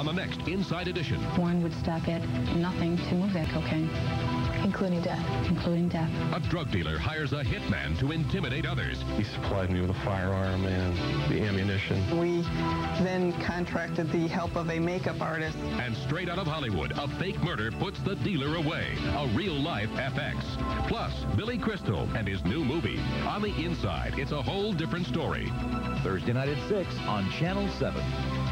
on the next Inside Edition. Warren would stop at nothing to move that cocaine. Including death. Including death. A drug dealer hires a hitman to intimidate others. He supplied me with a firearm and the ammunition. We then contracted the help of a makeup artist. And straight out of Hollywood, a fake murder puts the dealer away. A real-life FX. Plus, Billy Crystal and his new movie. On the Inside, it's a whole different story. Thursday night at 6 on Channel 7.